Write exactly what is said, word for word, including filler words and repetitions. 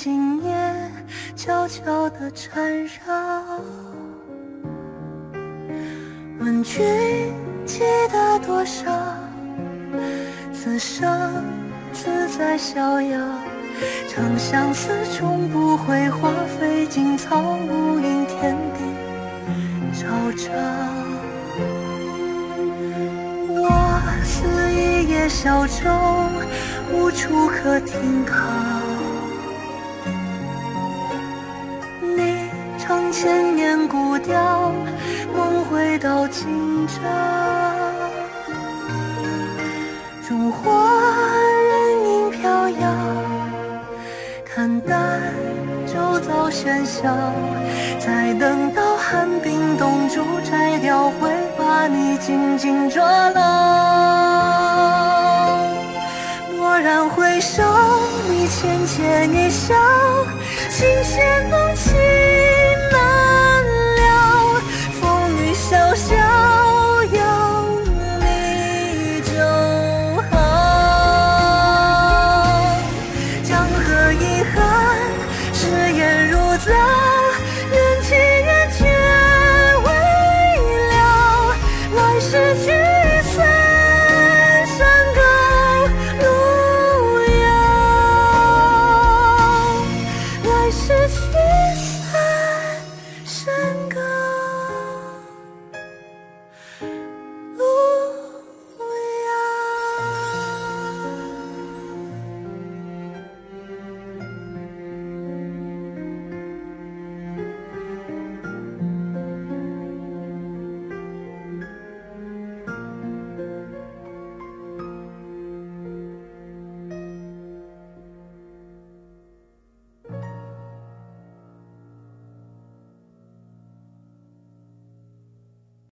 今夜悄悄地缠绕。问君记得多少？此生自在逍遥。长相思终不会花，费尽草木因天地昭昭。我似一叶小舟，无处可停靠。你唱千年古调，梦回到今朝。烛火人影飘摇，看淡周遭喧嚣，再等到寒冰冻住，摘掉会把你紧紧抓牢。蓦然回首，你浅浅一笑，琴弦动情。